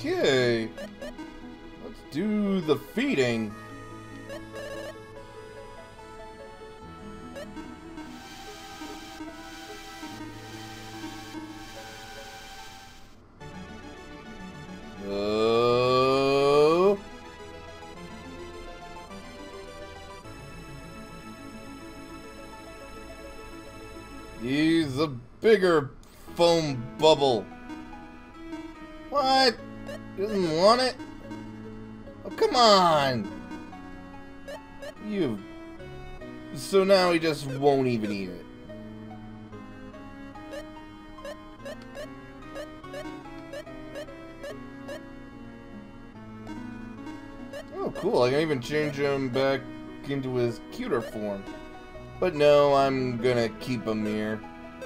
Okay. Let's do the feeding. He's a bigger foam bubble. What? Doesn't want it? Oh, come on! You. So now he just won't even eat it. Oh, cool. I can even change him back into his cuter form. But no, I'm gonna keep him here.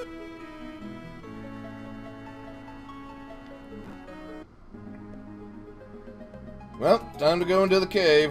Well, time to go into the cave.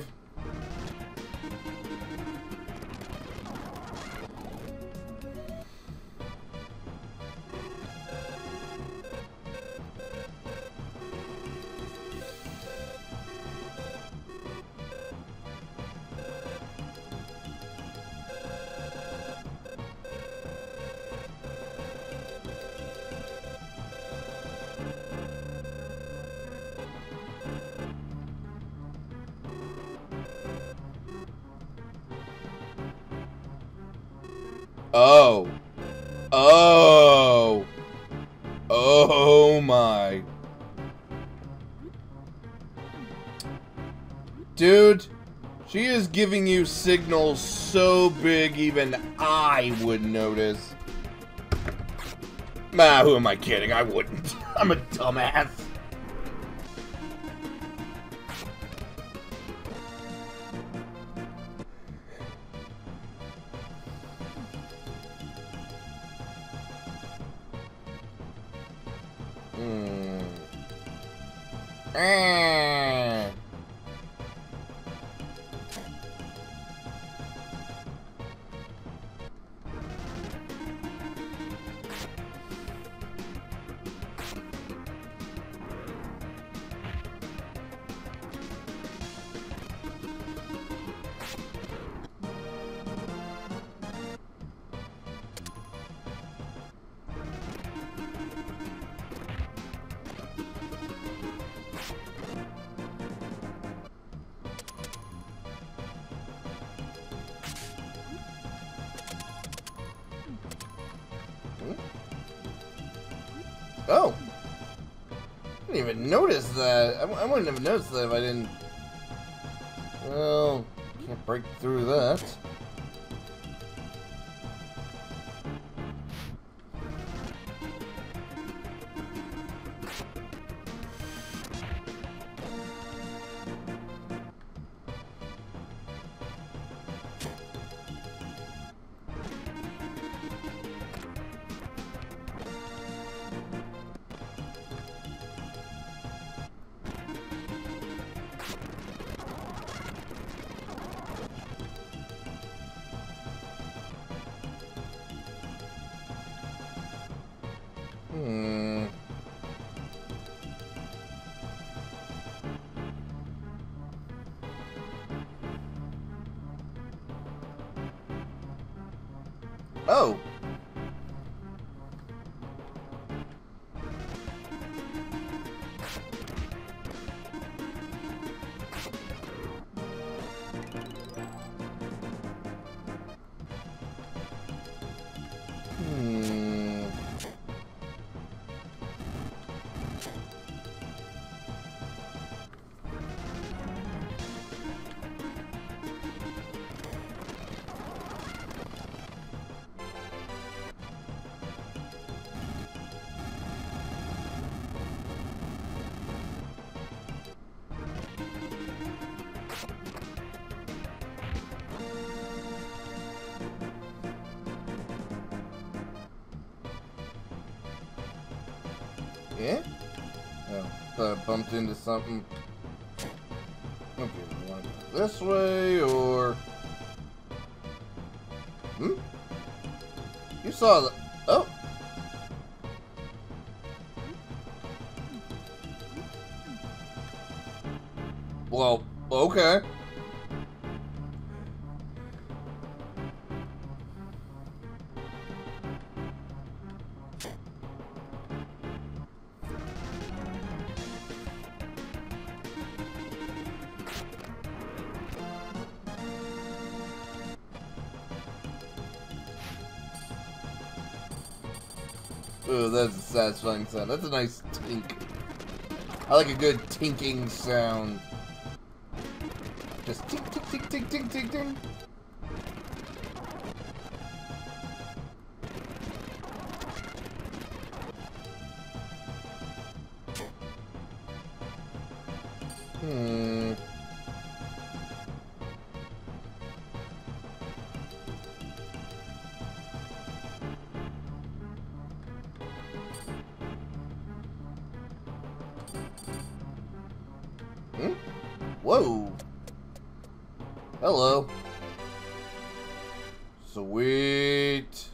Oh. Oh. Oh my. Dude, she is giving you signals so big even I would notice. Ah, who am I kidding? I wouldn't. I'm a dumbass. Oh! I didn't even notice that. I wouldn't have noticed that if I didn't... Well, can't break through that. Oh! Yeah? Oh, thought I bumped into something. Okay, we want to go this way, or... Hmm? You saw the... Oh! Well, okay. Oh, that's a satisfying sound. That's a nice tink. I like a good tinking sound. Just tink, tink, tink, tink, tink, tink, tink. Whoa. Hello. Sweet.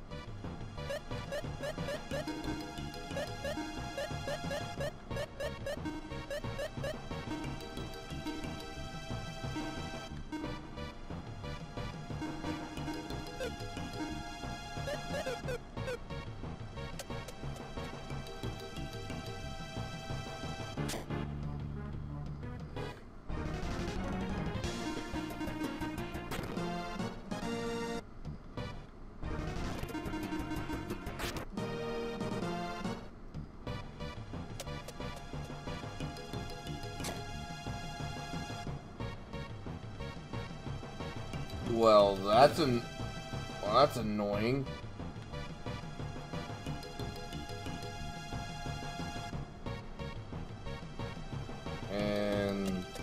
Well, that's annoying. And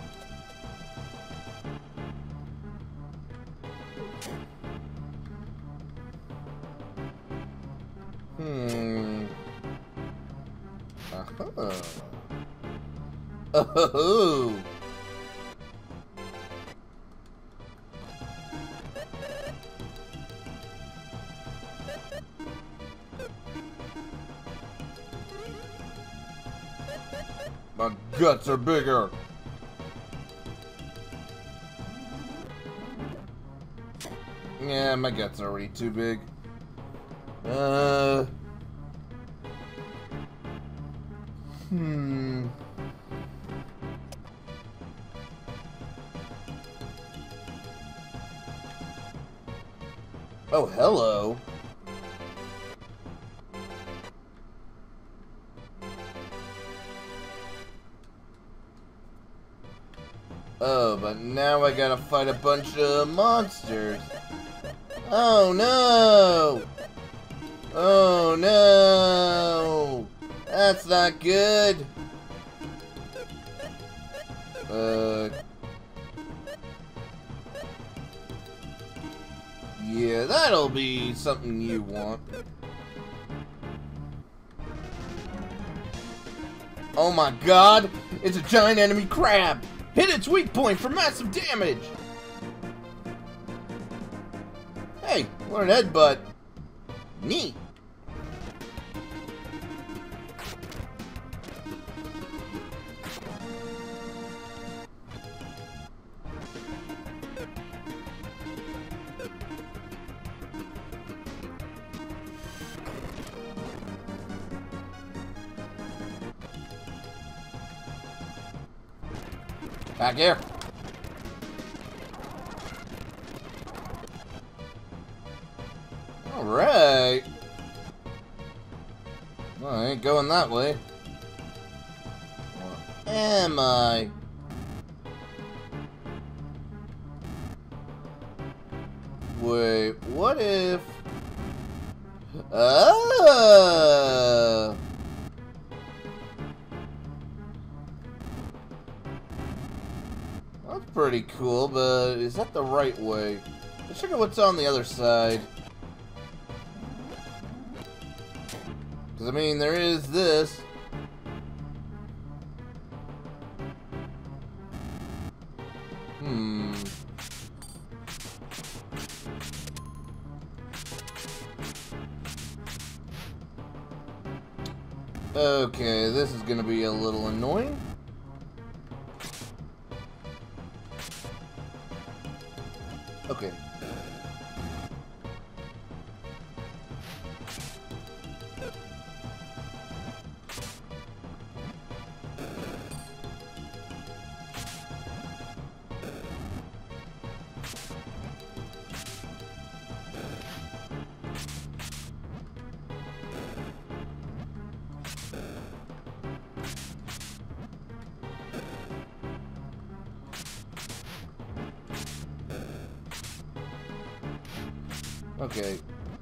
oh. My guts are bigger. Yeah, my guts are already too big. Oh, hello. Oh, but now I gotta fight a bunch of monsters. Oh no! Oh no! That's not good. Yeah, that'll be something you want. Oh my god! It's a giant enemy crab! Hit its weak point for massive damage! Hey, what an headbutt. Neat. Back here. Alright. Well, I ain't going that way. Or am I? Wait, what if... Oh! That's pretty cool, but is that the right way? Let's check out what's on the other side. Because, I mean, there is this. Okay, this is gonna be a little annoying. Okay. Okay.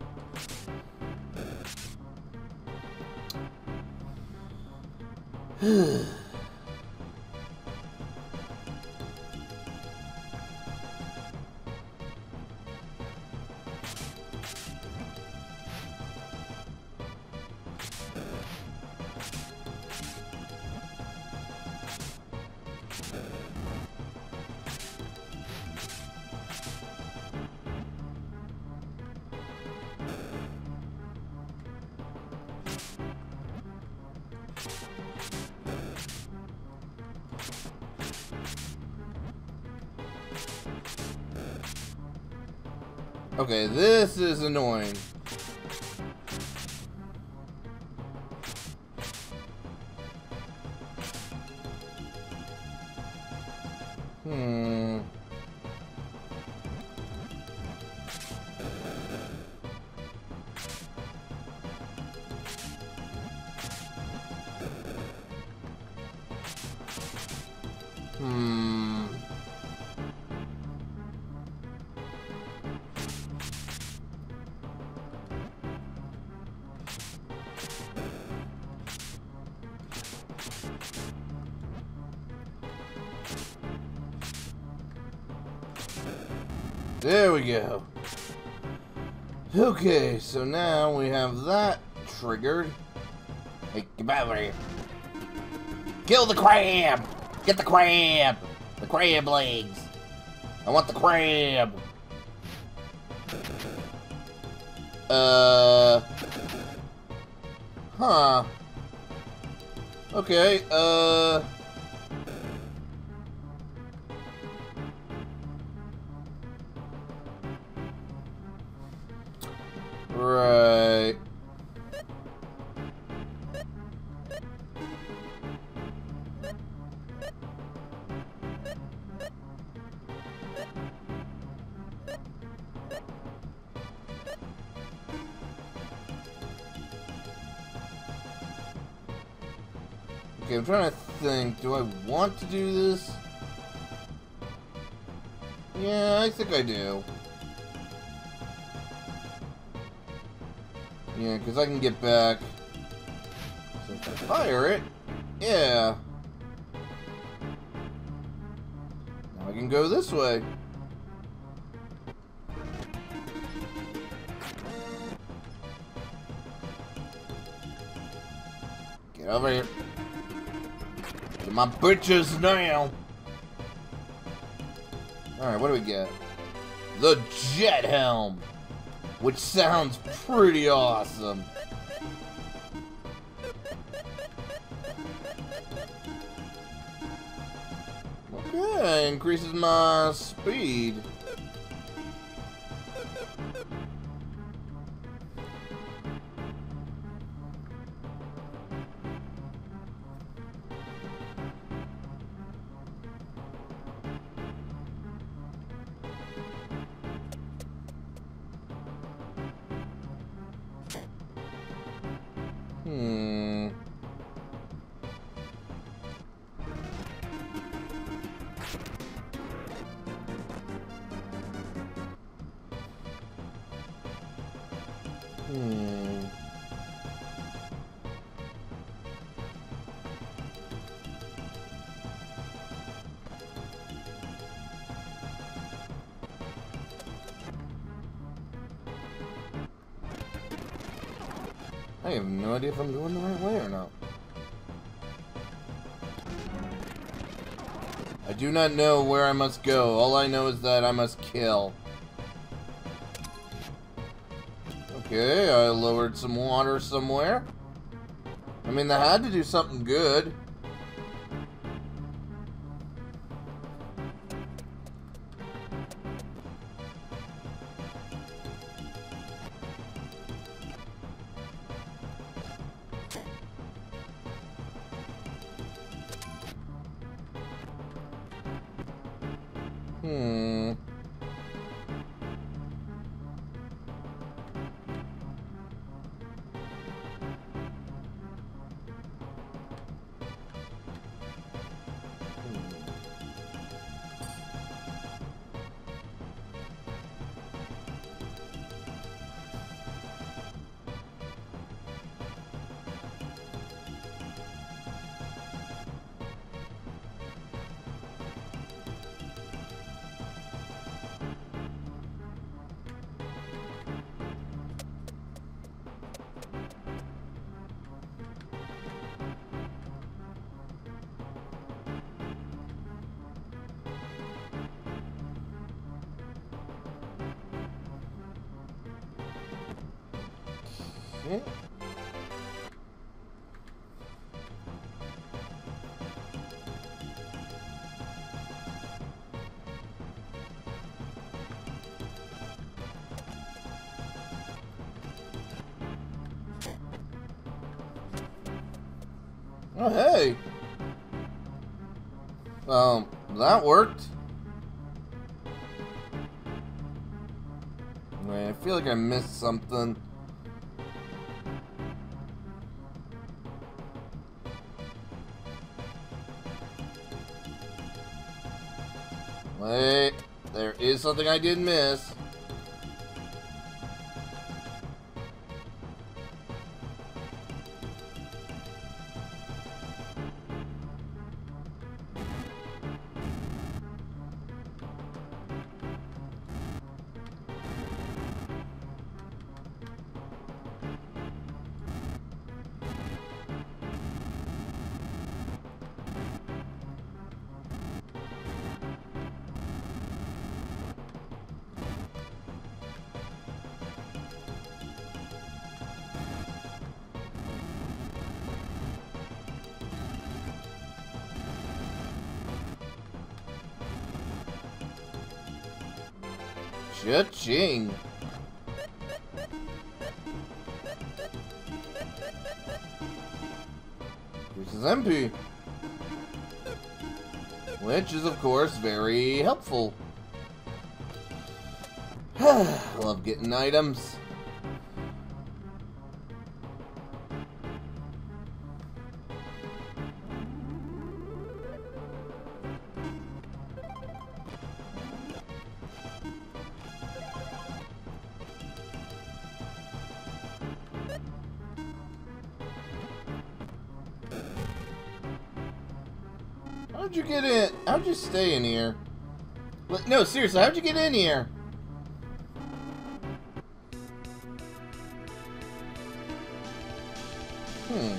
Okay, this is annoying. There we go. Okay, so now we have that triggered. Hey, get over here. Kill the crab! Get the crab! The crab legs! I want the crab! Huh. Okay, right. Okay, I'm trying to think. Do I want to do this? Yeah, I think I do. Yeah, because I can get back. So if I fire it, yeah. Now I can go this way. Get over here. Get my bitches now. Alright, what do we get? The Jet Helm. Which sounds pretty awesome. Okay, increases my speed. I have no idea if I'm going the right way or not. I do not know where I must go. All I know is that I must kill. Okay, I lowered some water somewhere. I mean, that had to do something good. Hmm. Okay. Oh, hey. That worked. Wait, I feel like I missed something. Wait, there is something I did miss. Cha-ching. This is MP. Which is, of course, very helpful. Love getting items. How'd you get in? How'd you stay in here? No, seriously, how'd you get in here? Hmm.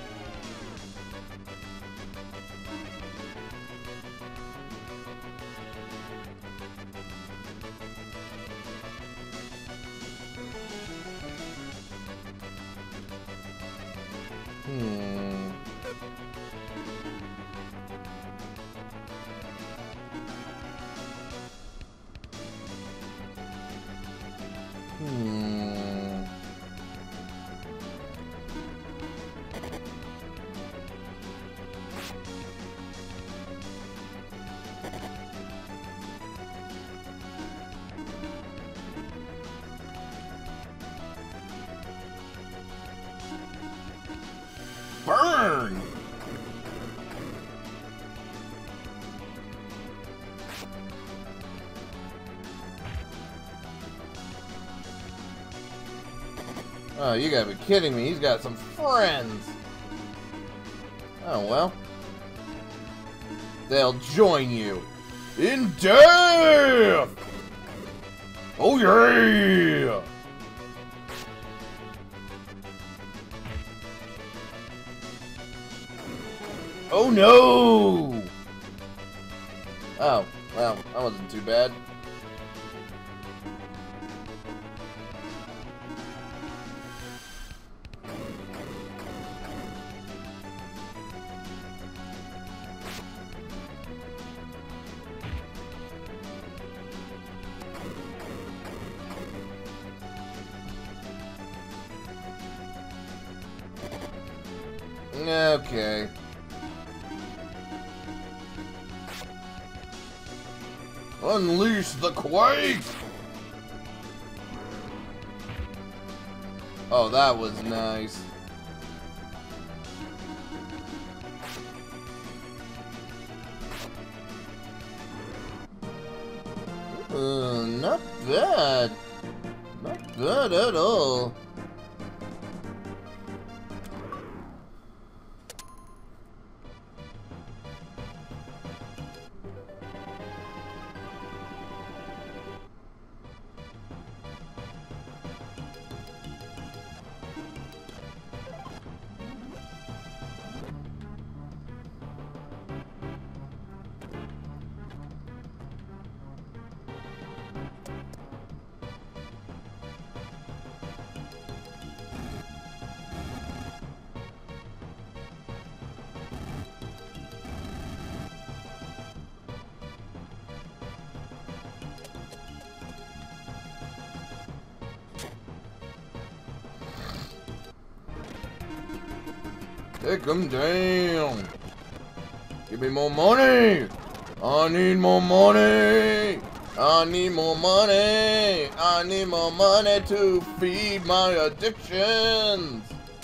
Burn! Oh, you gotta be kidding me. He's got some friends. Oh, well. They'll join you in death! Oh, yeah! Oh, no! Oh, well, that wasn't too bad. Okay. Unleash the quake! Oh, that was nice. Not bad. Not bad at all. Take him down. Give me more money. I need more money. I need more money. I need more money to feed my addictions.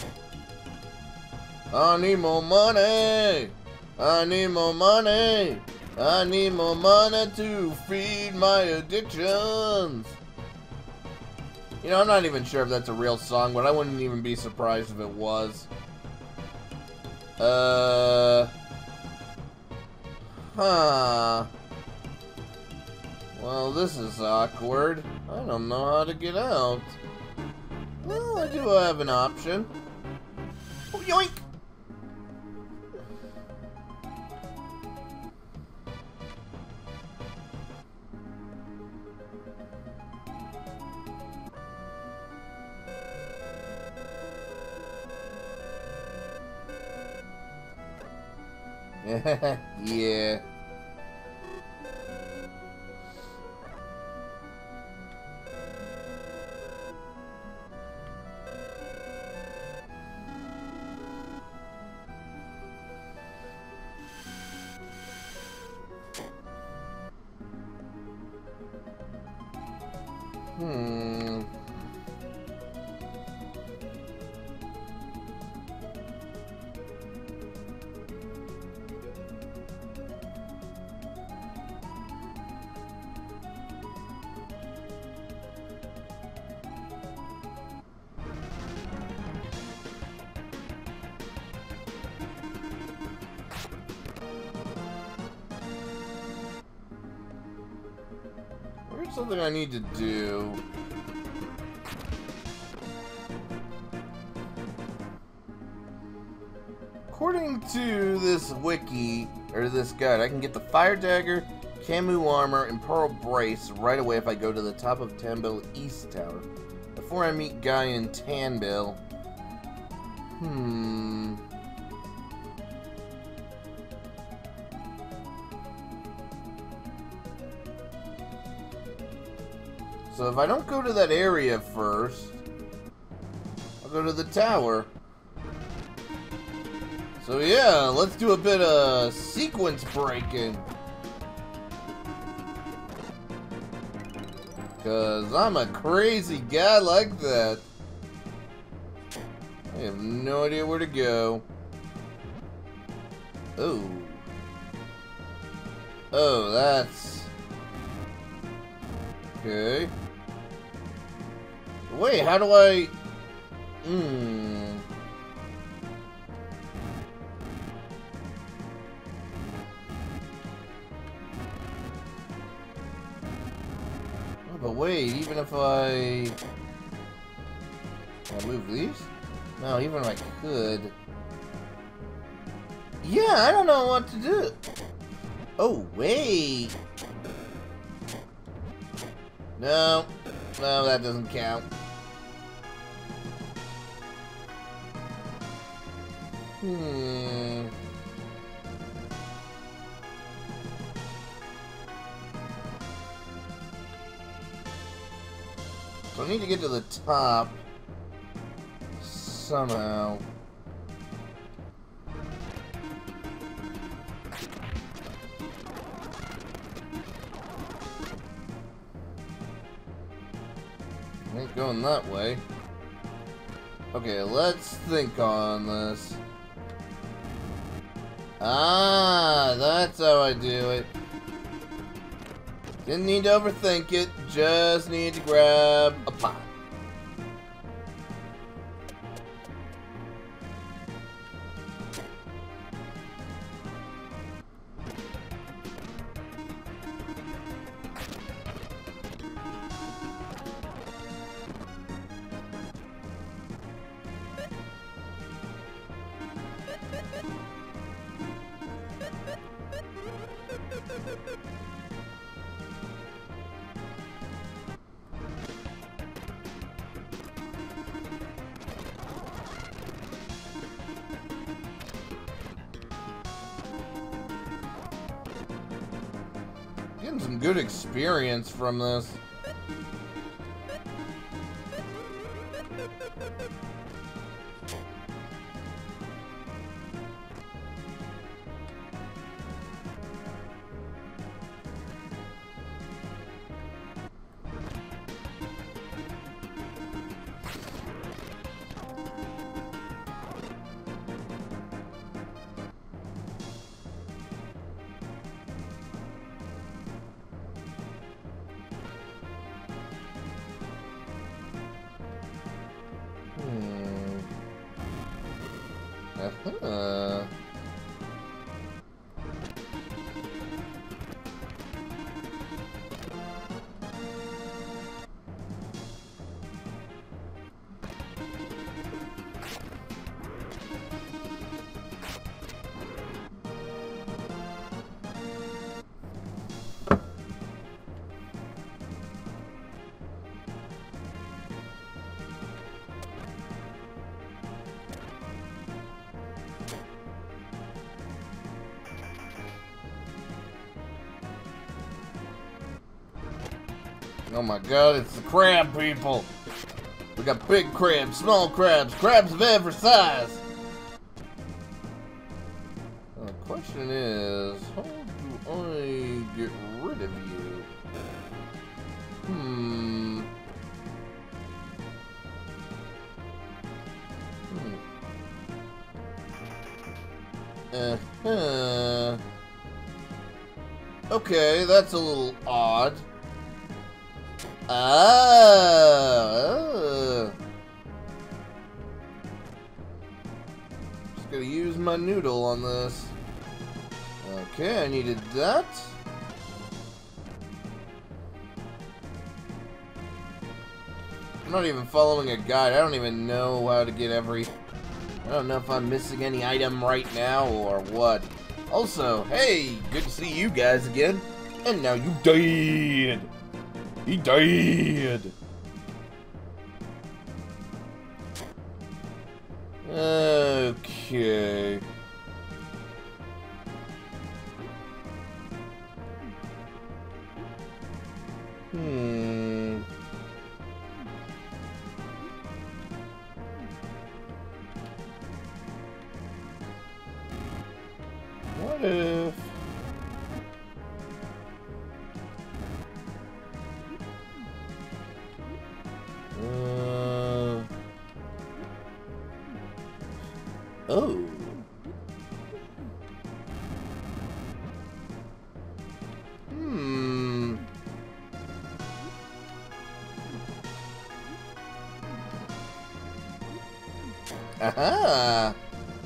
I need more money. I need more money. I need more money to feed my addictions. You know, I'm not even sure if that's a real song, but I wouldn't even be surprised if it was. Huh. Well, this is awkward. I don't know how to get out. Well, I do have an option. Oh, yoink! Yeah. Here's something I need to do. According to this wiki, or this guide, I can get the Fire Dagger, Camu Armor, and Pearl Brace right away if I go to the top of Tanbil East Tower. Before I meet Guy in Tanbil. So if I don't go to that area first, I'll go to the tower. So yeah, let's do a bit of sequence breaking. Cause I'm a crazy guy like that. I have no idea where to go. Oh. Oh, that's... Okay. Wait, how do I... Oh, but wait, even if I... Can I move these? No, even if I could... Yeah, I don't know what to do. Oh, wait. No. No, that doesn't count. So I need to get to the top somehow. going that way. Okay, let's think on this. Ah, that's how I do it. Didn't need to overthink it, just need to grab a pot. Getting some good experience from this. Uh-huh. Oh my god, it's the crab people! We got big crabs, small crabs, crabs of every size! The question is, how do I get rid of you? Okay, that's a little odd. Just gotta use my noodle on this. Okay, I needed that. I'm not even following a guide. I don't even know how to get every... I don't know if I'm missing any item right now or what. Also, hey, good to see you guys again. And now you died. He died. Okay. What if... Oh. Aha.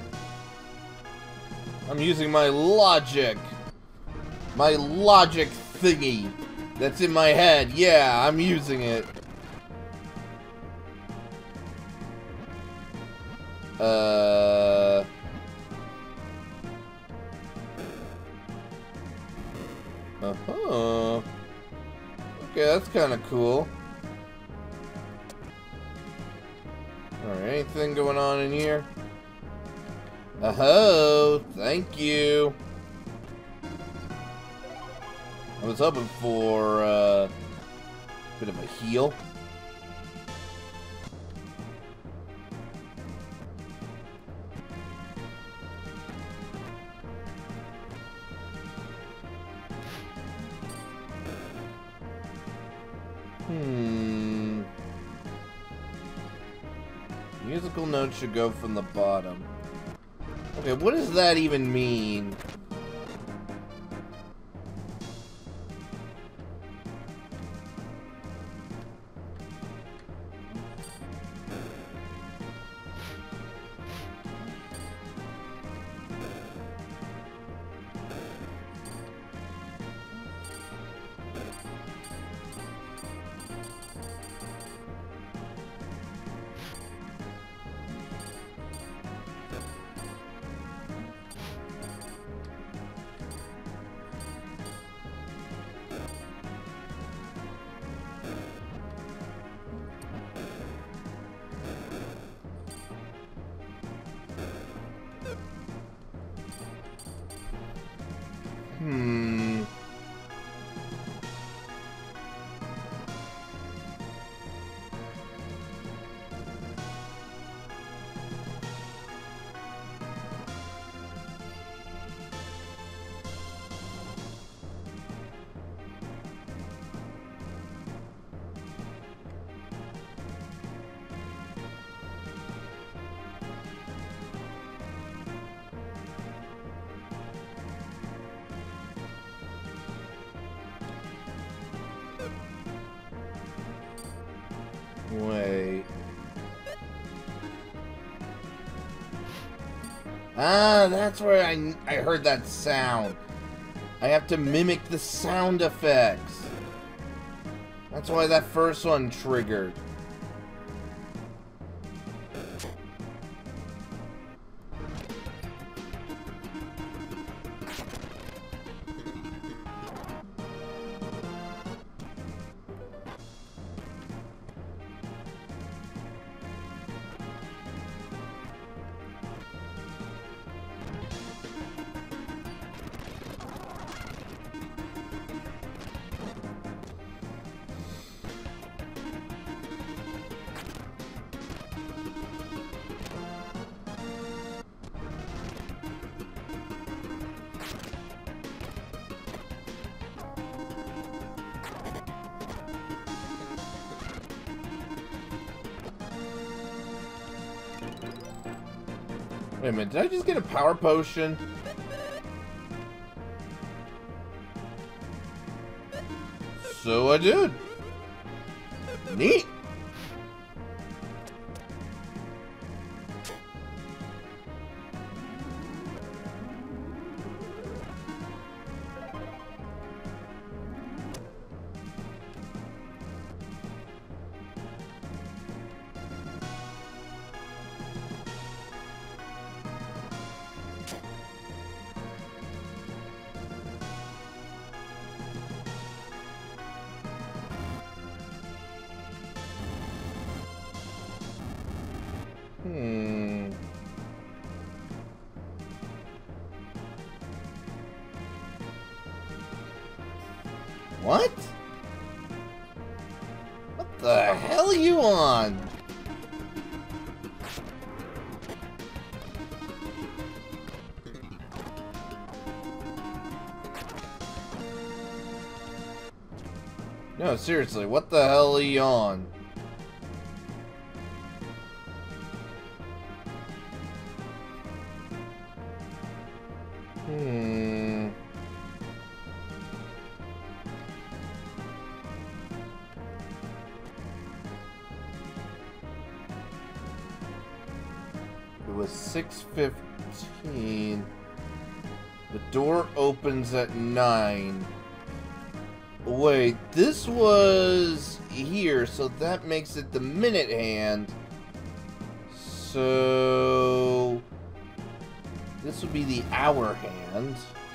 I'm using my logic. My logic thingy that's in my head. Yeah, I'm using it. Uh-huh. Okay, that's kind of cool. Alright, anything going on in here? Oh, thank you. I was hoping for a bit of a heal. Musical notes should go from the bottom. Okay, what does that even mean? Wait. Ah, that's where I heard that sound. I have to mimic the sound effects. That's why that first one triggered. Wait a minute, did I just get a power potion? So I did. Neat. What? What the hell are you on? No, seriously, what the hell are you on? It was 6:15. The door opens at 9. Wait, this was here, so that makes it the minute hand. So this would be the hour hand.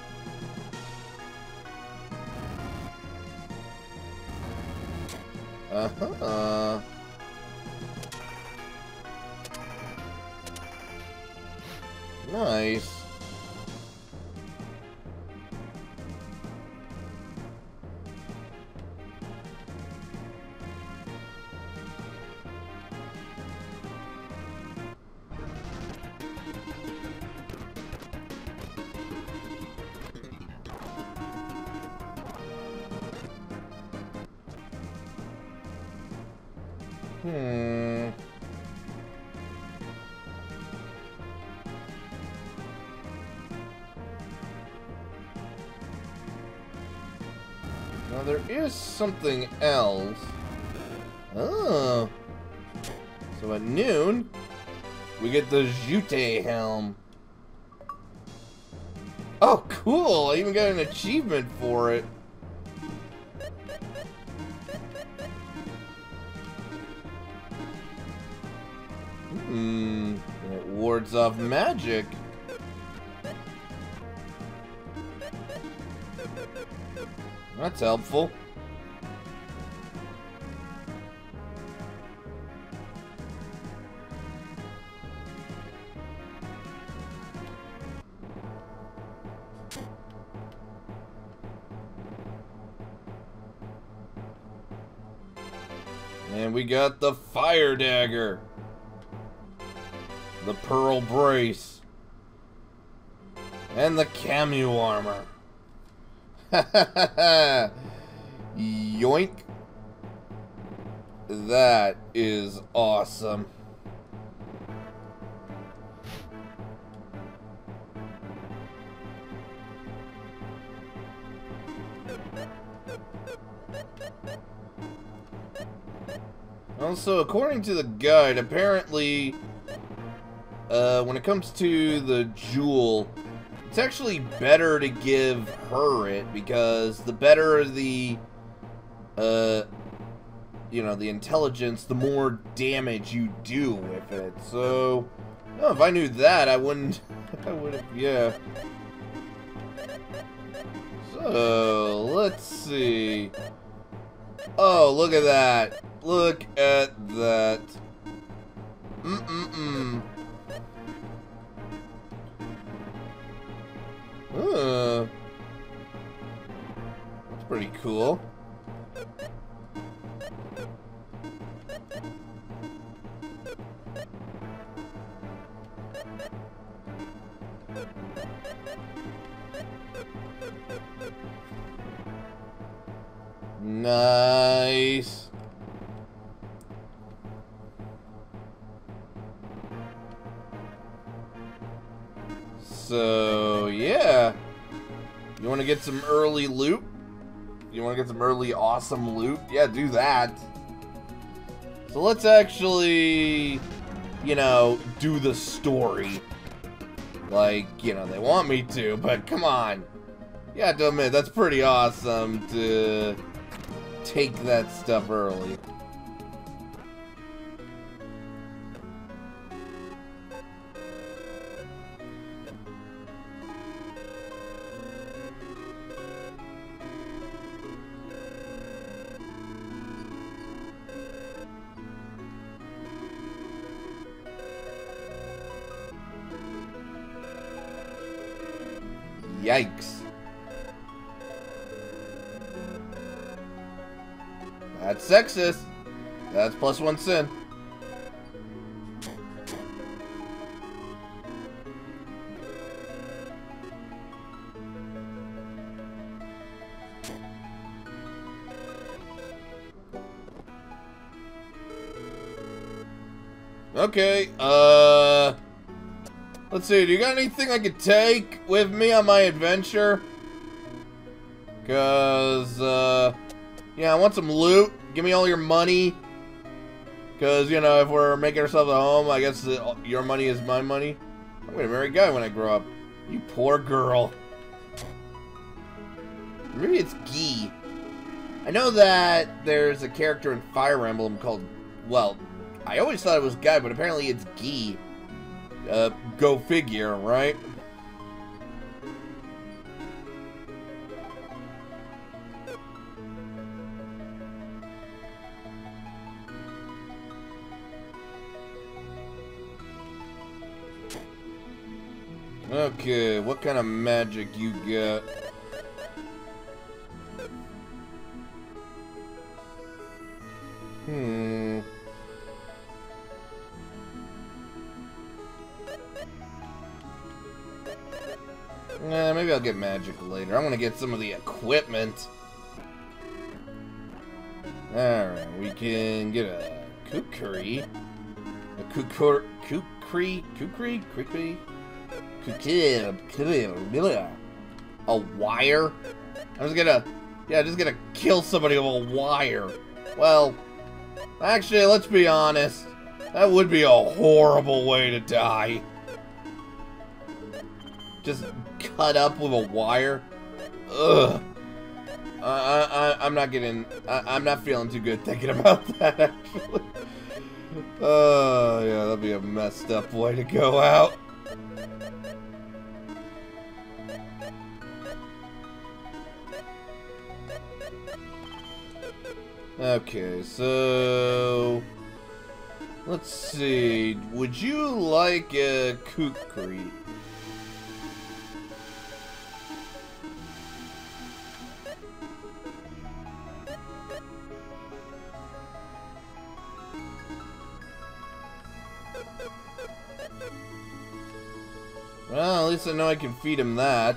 Uh-huh. Nice. Now there is something else. Oh. So at noon, we get the Jute helm. Oh, cool! I even got an achievement for it. It wards off magic. That's helpful. And we got the fire dagger. The pearl brace. And the Camu armor. Yoink. That is awesome. Also, according to the guide, apparently, when it comes to the jewel, it's actually better to give her it, because the better the, you know, the intelligence, the more damage you do with it. So, no, if I knew that, I wouldn't, I would have, yeah. So, let's see. Oh, look at that. Look at that. That's pretty cool. Nice. So, yeah. You want to get some early loot? You want to get some early awesome loot? Yeah, do that. So let's actually, you know, do the story. Like, you know, they want me to, but come on. You have to admit, that's pretty awesome to take that stuff early. Yikes. That's sexist. That's +1 sin. Okay, let's see, do you got anything I could take with me on my adventure? Cause, yeah, I want some loot. Give me all your money. Cause, you know, if we're making ourselves a home, I guess your money is my money. I'm gonna marry a guy when I grow up. You poor girl. Maybe it's Guy. I know that there's a character in Fire Emblem called, well, I always thought it was Guy, but apparently it's Guy. Go figure, right? Okay, what kind of magic you got? Maybe I'll get magic later. I want to get some of the equipment. Alright, we can get a kukri. A kukri? A wire? I was gonna Yeah, just gonna kill somebody with a wire. Well, actually, let's be honest. That would be a horrible way to die. Just cut up with a wire. Ugh. I'm not getting. I'm not feeling too good thinking about that, actually. Oh, yeah, that'd be a messed up way to go out. Okay, so let's see. Would you like a kukri? Well, at least I know I can feed him that.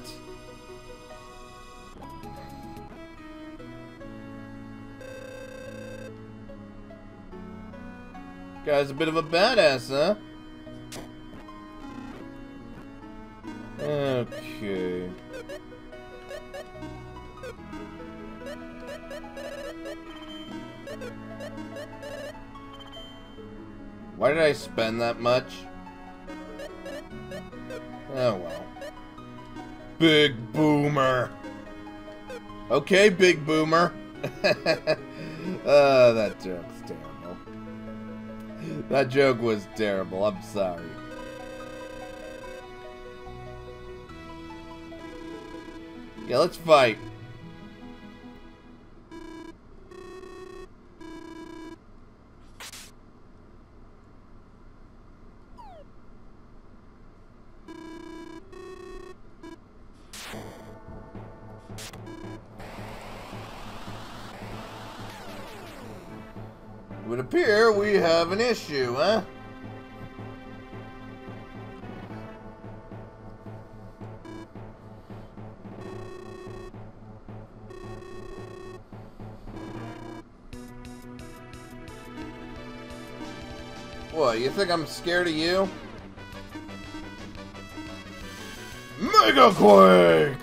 Guy's a bit of a badass, huh? Okay. Why did I spend that much? Oh well. Big Boomer. Okay, Big Boomer. That joke's terrible. That joke was terrible. I'm sorry. Yeah, let's fight. It would appear we have an issue, huh? What, you think I'm scared of you? Mega Quake!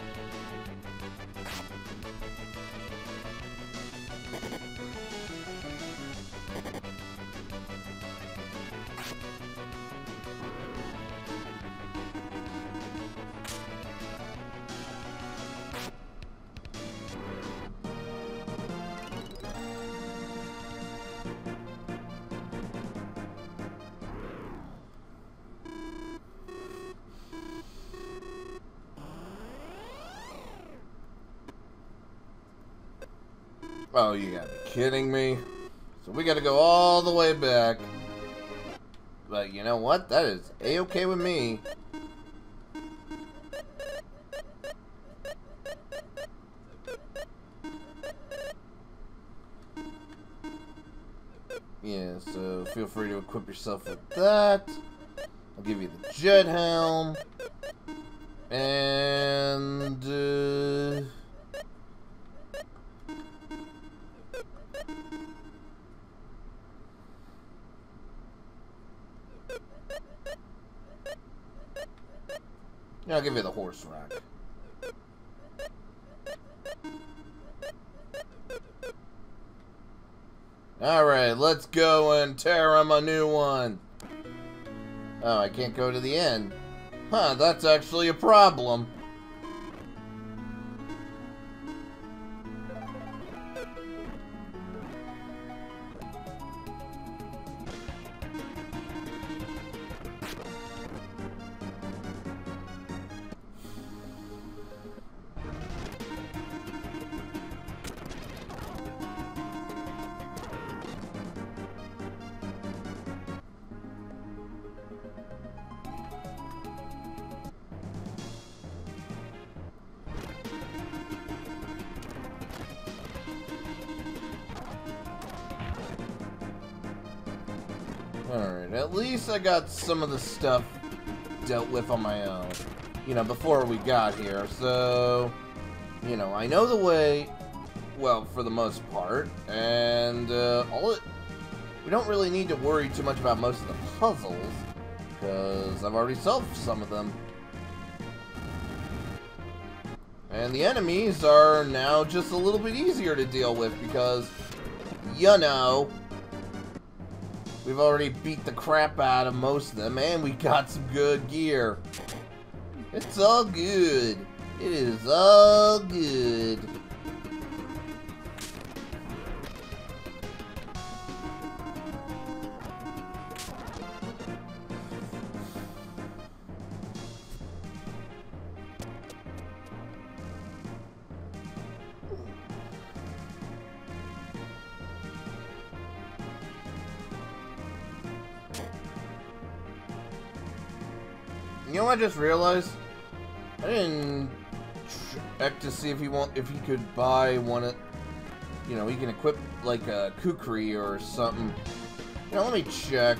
Oh, you gotta be kidding me. So we gotta go all the way back. But you know what? That is A-okay with me. Yeah, so feel free to equip yourself with that. I'll give you the jet helm. And I'll give you the horse rack. Alright, let's go and tear him a new one. Oh, I can't go to the end. Huh, that's actually a problem. Alright, at least I got some of the stuff dealt with on my own, you know, before we got here. So, you know, I know the way, well, for the most part, and we don't really need to worry too much about most of the puzzles, because I've already solved some of them. And the enemies are now just a little bit easier to deal with because, you know, we've already beat the crap out of most of them and we got some good gear. It's all good. It is all good. You know what I just realized? I didn't check to see if he could buy one of, you know, he can equip like a kukri or something. You know, let me check.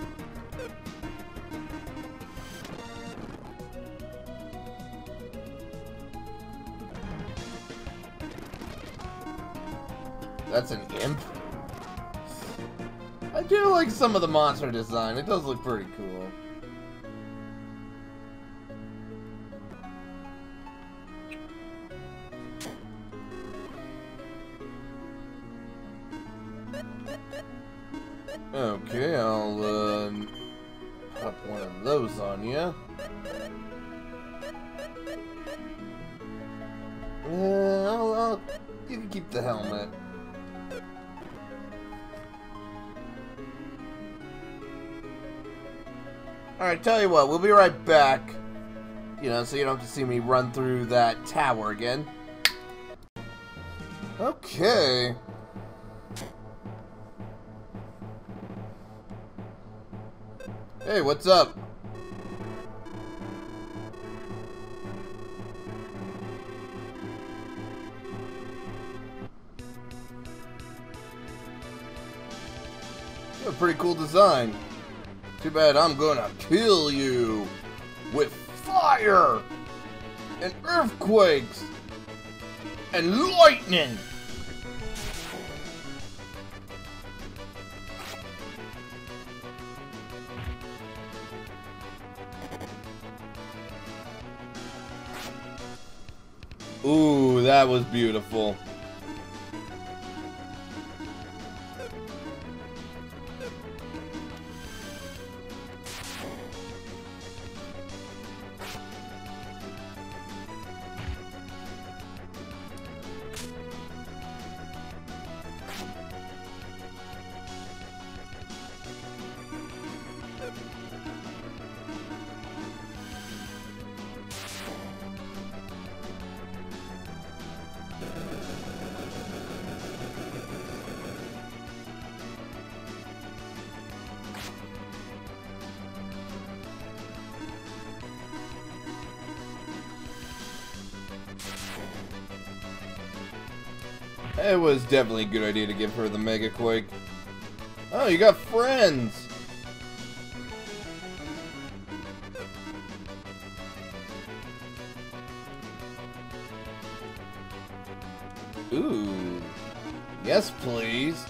That's an imp. I do like some of the monster design. It does look pretty cool. Okay, I'll pop one of those on you. You can keep the helmet. Alright, tell you what, we'll be right back. You know, so you don't have to see me run through that tower again. Okay. Hey, what's up? You have a pretty cool design. Too bad I'm gonna kill you with fire and earthquakes and lightning. Ooh, that was beautiful. It was definitely a good idea to give her the Mega Quake. Oh, you got friends! Ooh. Yes, please.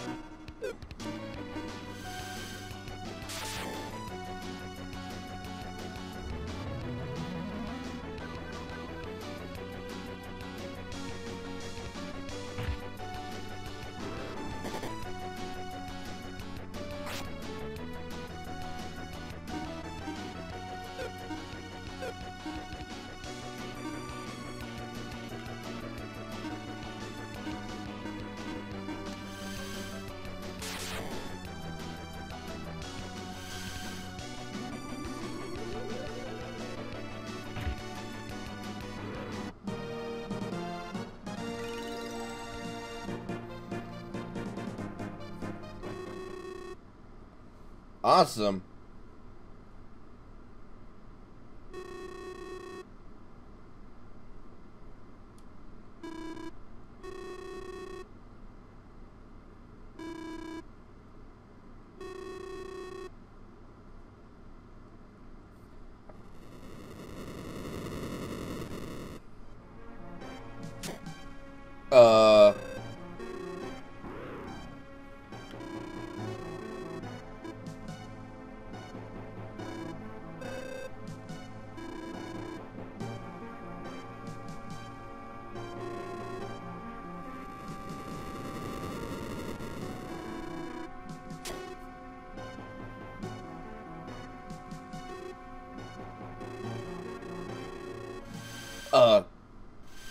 Awesome.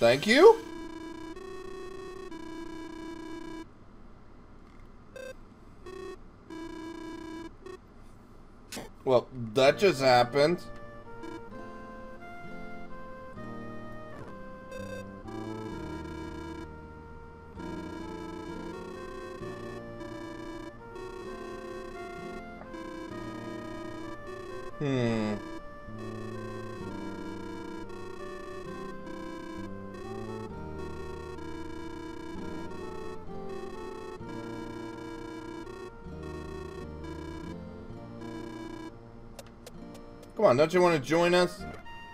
thank you? Well, that just happened. Come on, don't you want to join us?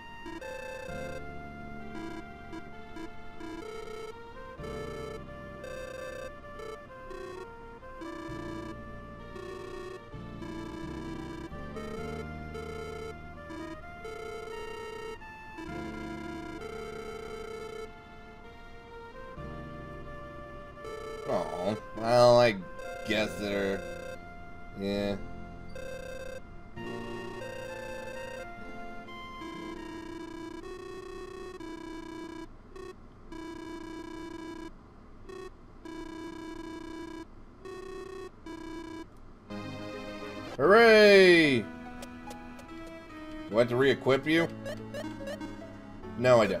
Oh, well, I guess they're... Yeah. Hooray! Do I have to re-equip you? No, I don't.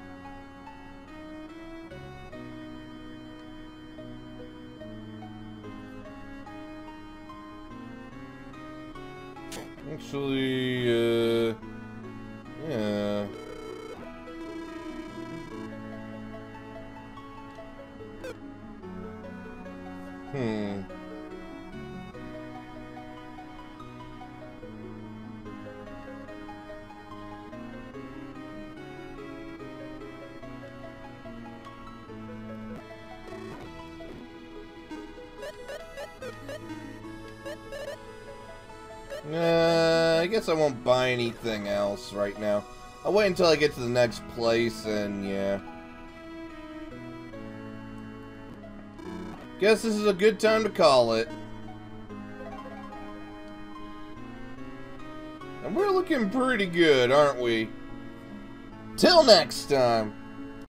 Actually, yeah. I guess I won't buy anything else right now. I'll wait until I get to the next place and yeah. Guess this is a good time to call it. And we're looking pretty good, aren't we? Till next time.